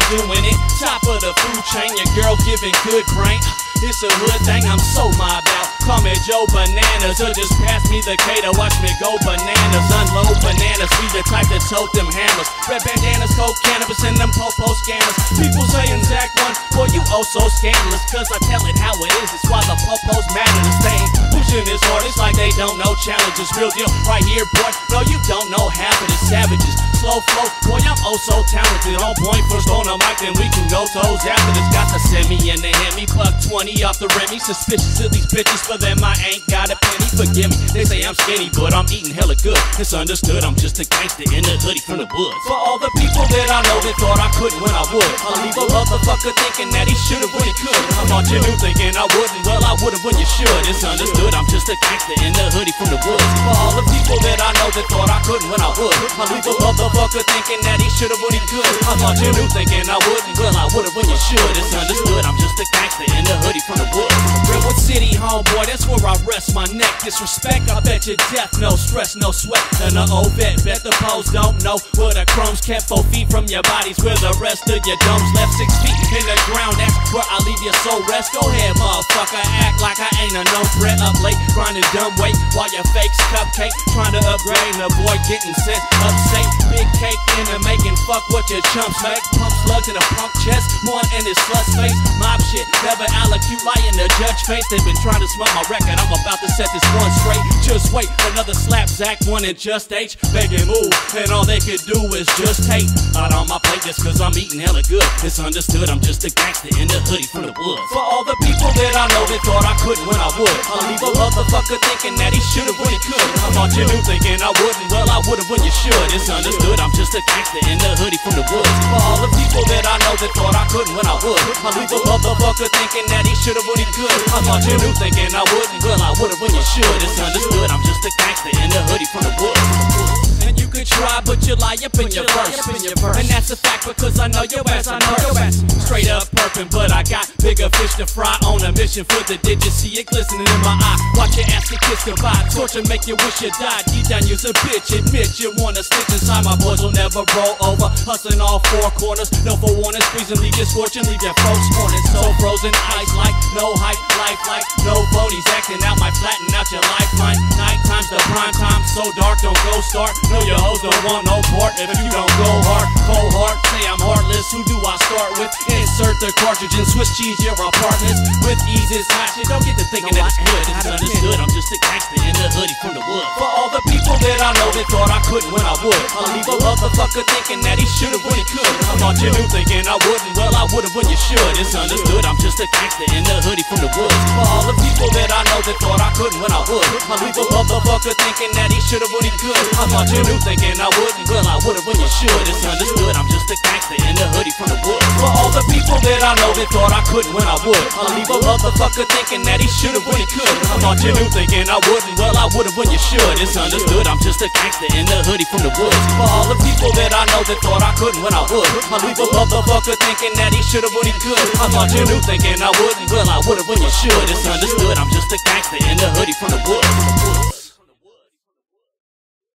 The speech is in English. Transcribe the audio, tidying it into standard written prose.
doing it. Top of the food chain, your girl giving good brain. It's a hood thing I'm so mobbed out. Call me Joe Bananas, or just pass me the K to watch me go bananas. Unload bananas, we the type that tote them hammers. Red bandanas, coke, cannabis, and them po-po scanners. People saying Zach one, boy you oh so scandalous. Cause I tell it how it is, it's why the po-pos matter to stay. Pushing this hard, it's like they don't know challenges. Real deal, right here boy, no you don't know half of the savages. Slow flow, boy I'm oh so talented. On point, first on the mic, then we can go toes after this. Got the semi and the Hemi, buck 20 off the Remy. Suspicious of these bitches, for them I ain't got a penny. Forgive me, they say I'm skinny, but I'm eating hella good. It's understood, I'm just a gangster in the hoodie from the woods. For all the people that I know that thought I couldn't when I would, I'll leave a motherfucker thinking that he should've when he could. I thought you knew thinking I wouldn't, well I would've when you should. It's understood, I'm just a gangster in the hoodie from the woods. For all the people that I know that thought I couldn't when I would, I'll leave a motherfucker thinking that he should've when he could. I thought you knew thinking I wouldn't, well I would've when you should. It's understood, I'm just a gangster in the hoodie from the woods. Redwood City, homeboy, that's where I rest my neck. Disrespect, I bet you death, no stress, no sweat. And the old vet, bet the pose don't know where the chrome's kept 4 feet from your bodies, where the rest of your domes left 6 feet in the ground. That's where I leave your soul rest. Go ahead, motherfucker, act like I ain't a no threat. Up late, grinding dumb weight while your fake's cupcake, trying to upgrade and avoid getting sent upstate. Big cake in the making, fuck what your chumps make. Pump slugs in a punk chest, more in his slut's face. Mob shit, never allocute, lie in the judge face. They've been trying to smut my record, I'm about to set this one straight. Just wait, another slap, Zach one and just H. Begging move, and all they could do is just hate. Out on my plate just cause I'm eating hella good. It's understood, I'm just a gangster in the hoodie from the woods. For all the people that I know that thought I couldn't when I would, I'll leave a motherfucker thinking that he should've when he could. I thought you knew thinking I wouldn't, well I would've when you should. It's understood, I'm just a gangster in the hoodie from the woods. For all the people that I know that thought I couldn't when I would, I'll leave a motherfucker thinking that he should've when he could. I thought you knew thinking I wouldn't, well I would've when you should. It's understood, I'm just a gangster in the hoodie from the woods. And you could try, but you lie up in your verse. And that's a fact because I know your ass, I know your ass. Straight up perpin', but I got bigger fish to fry. On a mission for the digits, see it glistening in my eye. Watch your ass get kissed goodbye. Torture make you wish you died. Deep down you's a bitch, admit you wanna stitch inside. My boys will never roll over, hustling all 4 corners. No for warning, squeezing, leave your scorching, leave your folks mourning. So frozen ice like no hype, life like no bonies. Acting out might flatten out your lifeline. Night time's the prime time, so dark, don't go start. No, your hoes don't want no part if you don't go hard. Cold hard, say I'm heartless, who do I start with? Insert the cartridge and Swiss cheese your apartments. With ease is hot shit, don't get to thinking that it's good. It's understood, I'm just a gangster in the hoodie from the woods. For all the people that I know that thought I couldn't when I would, I'll leave a motherfucker thinking that he should've when he could. I thought you knew thinking I wouldn't, well I would've when you should. It's understood, I'm just a gangster in the hoodie from the woods. For all the people that I know that thought I couldn't when I would, I'll leave a motherfucker thinking that he should've when he could. I thought you knew thinking I wouldn't, well I would've when you should. It's understood, I'm just a gangster in the hoodie from the woods. For all the people that I know that thought I couldn't when I would, I'll leave a motherfucker thinking that he should've when he could. I thought you knew thinking I wouldn't, well I would've when you should. It's understood, I'm just a gangster in the hoodie from the woods. For all the people that I know that thought I couldn't when I would, I'll leave a motherfucker thinking that he should've when he could. I thought you knew thinking I wouldn't, well I would've when you should. It's understood, I'm just a gangster in the hoodie from the woods.